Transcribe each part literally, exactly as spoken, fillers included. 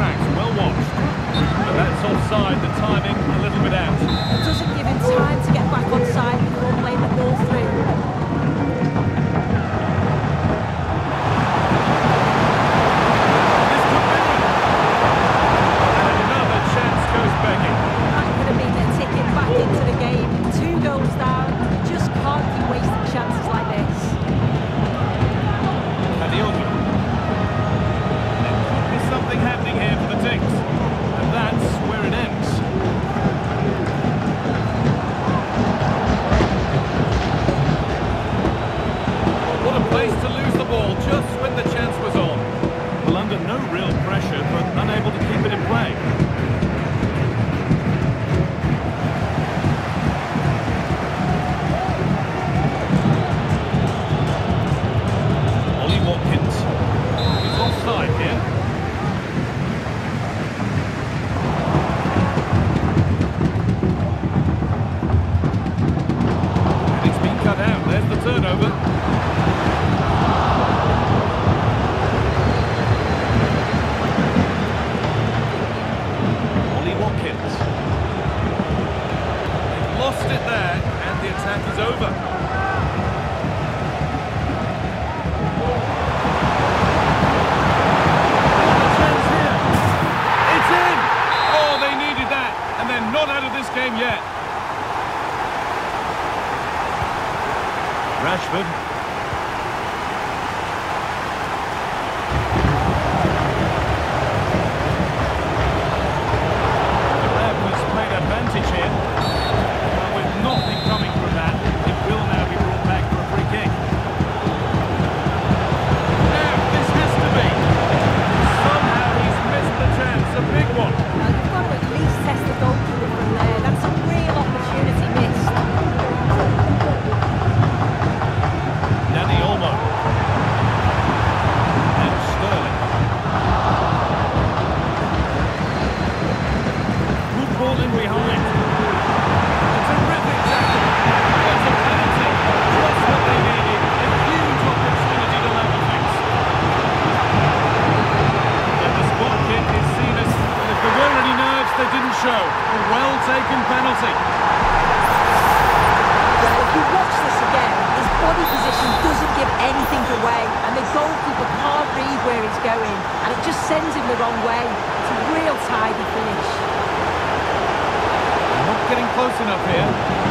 tracks, well watched. But that's offside, the timing a little bit out. It doesn't give him time to get back on side before playing the ball through. This could be it. And another chance goes begging. That could have been their ticket back into the game. Two goals down, just can't keep wasting chances like this. Adiola. There could be something happening here for the Tinks. And that's where it ends. What a place to lose the ball just when the chance was on. Well, under no real pressure, but unable to keep it in play. Ollie Watkins. He's offside here. And it's been cut out. There's the turnover. Ollie Watkins. They've lost it there, and the attack is over. Chance here. It's in! Oh, they needed that, and they're not out of this game yet. Rashford. The ref has played advantage here. But with nothing coming from that, it will now be brought back for a free kick. Now, this has to be. Somehow he's missed the chance, a big one. Now, you've got to at least test the goalkeeper from there. That's a real opportunity missed. Danny Olmo. And Sterling. Good ball in behind. A terrific tackle. It's a penalty. Just what they needed. A huge opportunity to level things. And the spot kick is seen as, if there were any nerves, they didn't show. A well-taken penalty. Well, if you watch this again, his body position doesn't give anything away, and the goalkeeper can't read where he's going, and it just sends him the wrong way. It's a real tidy finish. Not getting close enough here.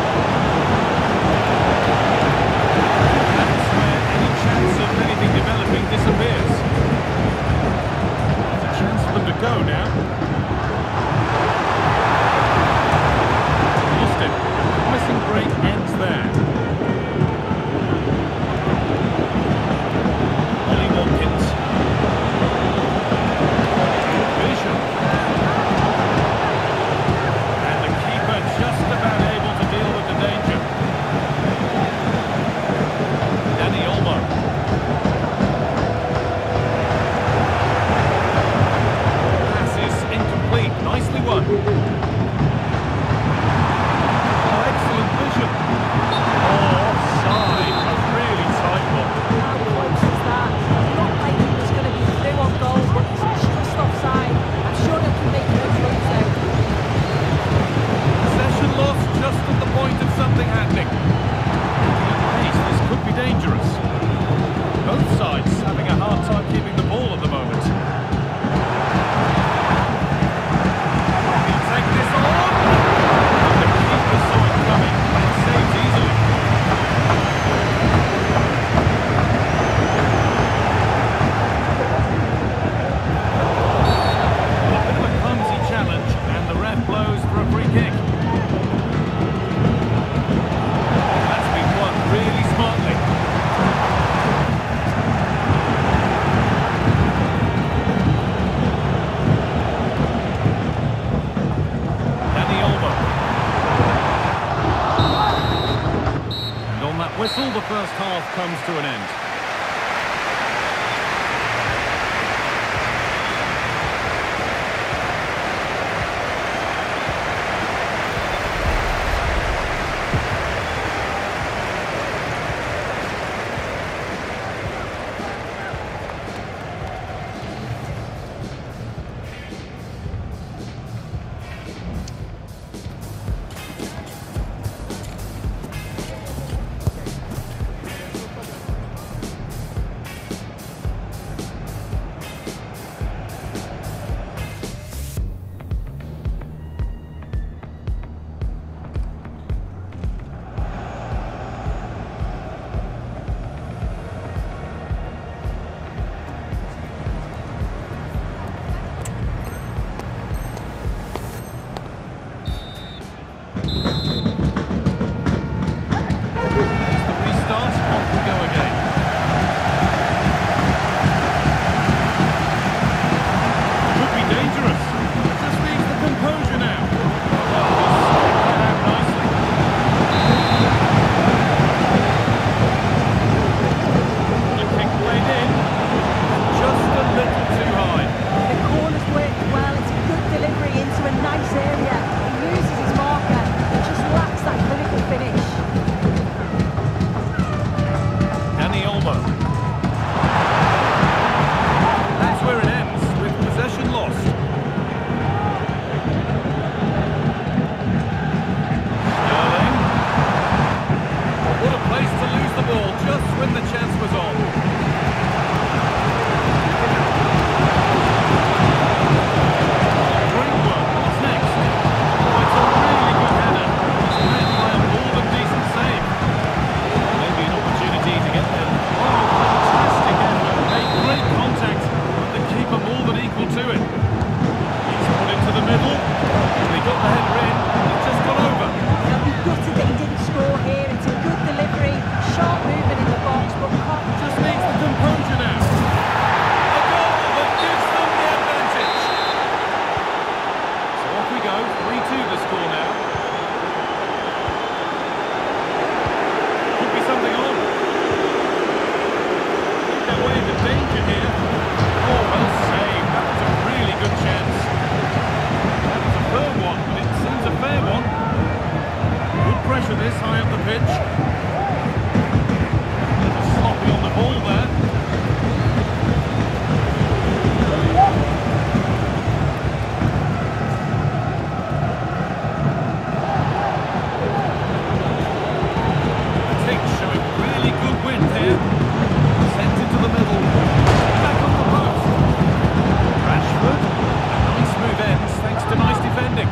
That's where any chance of anything developing disappears. There's a chance for them to go now. Lost it. Missing break ends there. Ollie Watkins. Vision. And the keeper just about able to deal with the danger. Danny Olmo. Pass is incomplete. Nicely won. Oh, excellent vision. Oh, offside. A really tight one. How close is that? He looked like he was going to be through on goal, but he's just offside. I'm sure they can make those runs out. Possession lost just at the point of something happening. At pace, this could be dangerous. Both sides having a hard time keeping the ball at the moment. He'll take this on. The keeper saw it coming and saves easily. A bit of a clumsy challenge, and the ref blows for a free kick. That's been won really smartly. Danny Olmo. And on that whistle, the first half comes to an end. this high up the pitch. A little sloppy on the ball there. Showing really good wind here. Sent into the middle. Back on the post. Rashford. Nice move ends thanks to nice defending.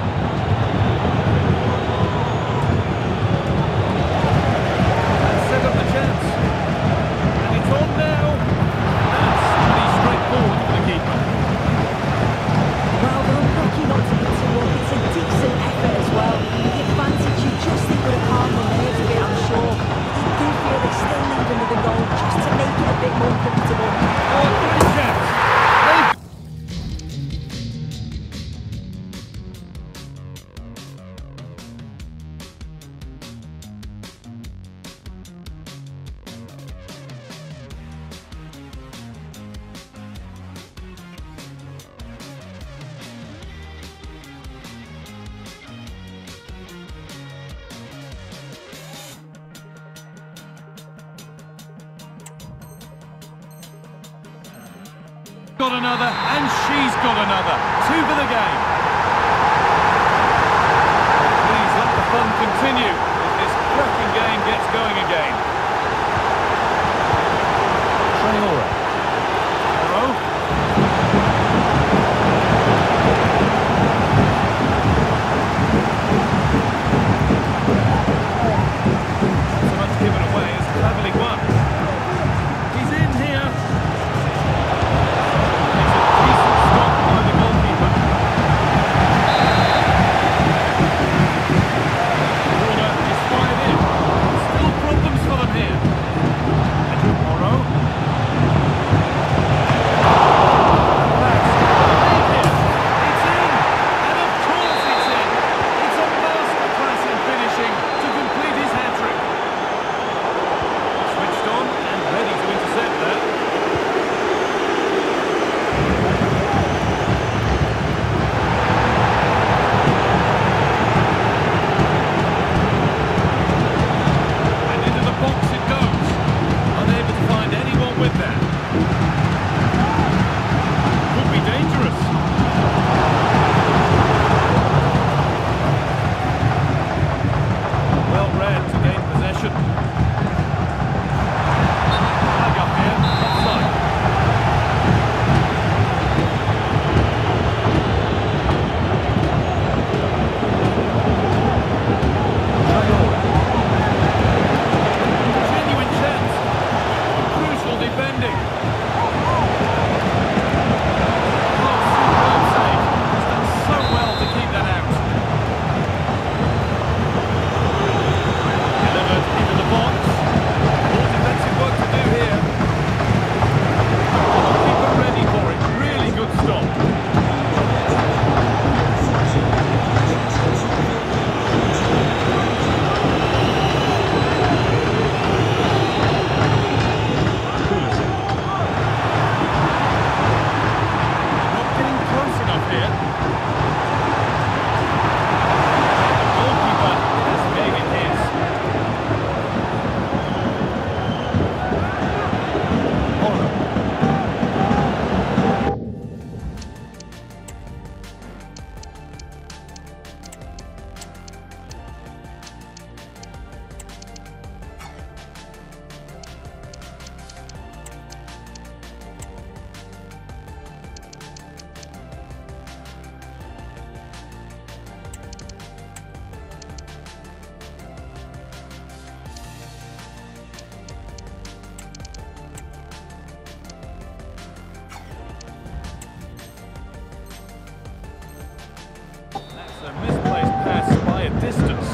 Let's set up the chance. And it's on now. That's pretty straightforward for the keeper. Well, they're unlucky not to get to one. It's a decent effort as well. The advantage you just think would have calmed the nerves a bit, I'm sure. I do feel they still need another goal just to make it a bit more comfortable. Oh, good chance. They've got another, and she's got another. Two for the game. Please let the fun continue as this cracking game gets going again. Traore. Traore. Not so much given away as cleverly won. He's in here. A misplaced pass by a distance.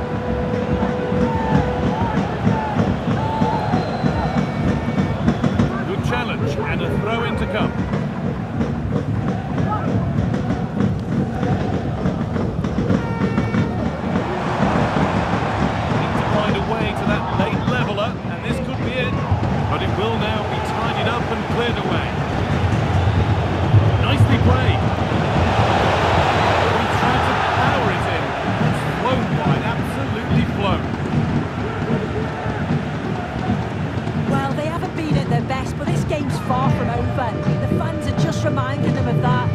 Good challenge and a throw in to come. Need to find a way to that late leveller, and this could be it. But it will now be tidied up and cleared away. Nicely played. Power it in. It's flown wide, absolutely flown. reminding them of that.